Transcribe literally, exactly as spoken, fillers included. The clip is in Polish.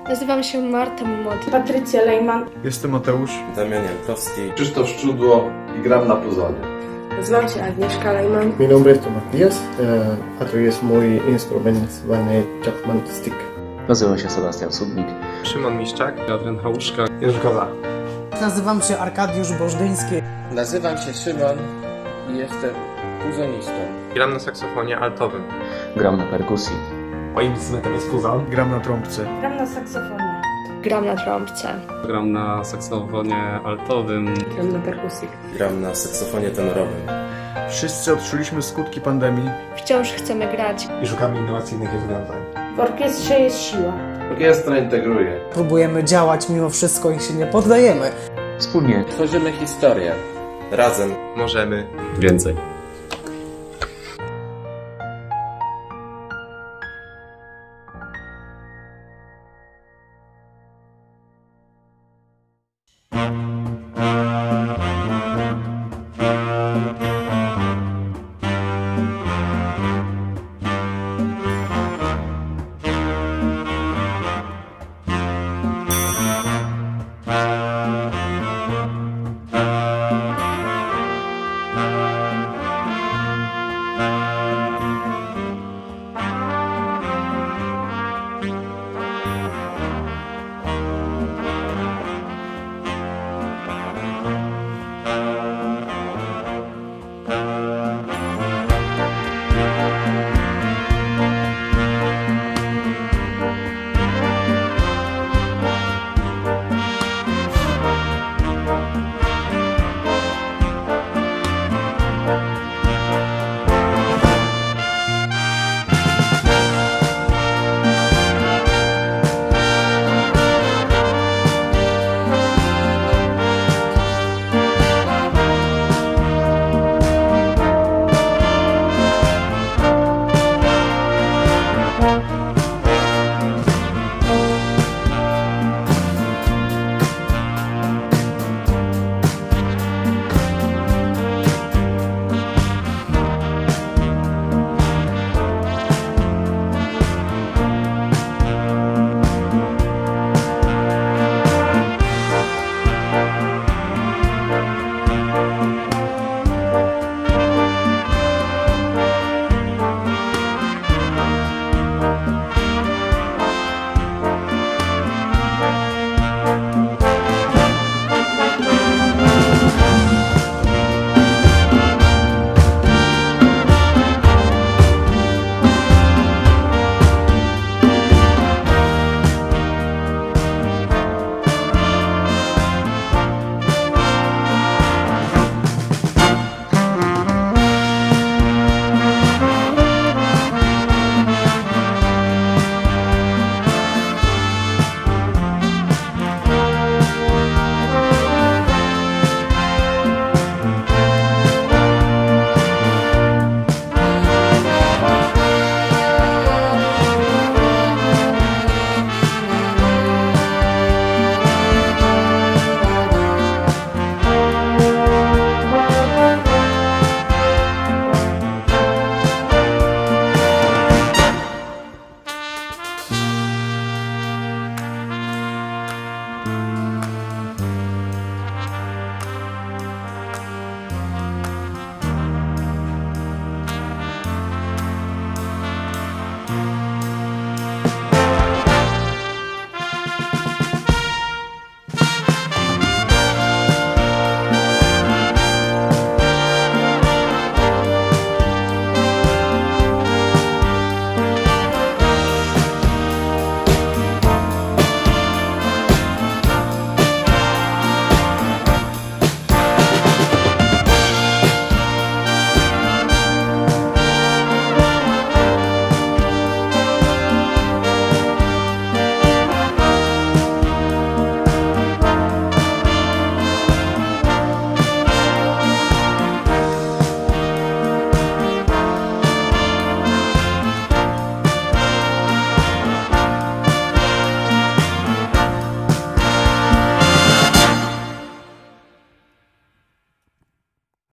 Nazywam się Marta Młody. Patrycja Lejman. Jestem Mateusz. Damian Jankowski. Krzysztof Szczudło i gram na puzonie. Nazywam się Agnieszka Lejman. Mi nombre es Matías, a to jest mój instrument zwany Chapman Stick. Nazywam się Sebastian Sudnik. Szymon Miszczak. Adrian Hałuszka. Jerzy Koza. Nazywam się Arkadiusz Bożdyński. Nazywam się Szymon i jestem puzonistą. Gram na saksofonie altowym. Gram na perkusji. Moim instrumentem jest puzon. Gram na trąbce. Gram na saksofonie. Gram na trąbce. Gram na saksofonie altowym. Gram na perkusji. Gram na saksofonie tenorowym. Wszyscy odczuliśmy skutki pandemii. Wciąż chcemy grać. I szukamy innowacyjnych rozwiązań. W orkiestrze jest siła. Orkiestra integruje. Próbujemy działać mimo wszystko i się nie poddajemy. Wspólnie Tworzymy historię. Razem Możemy więcej.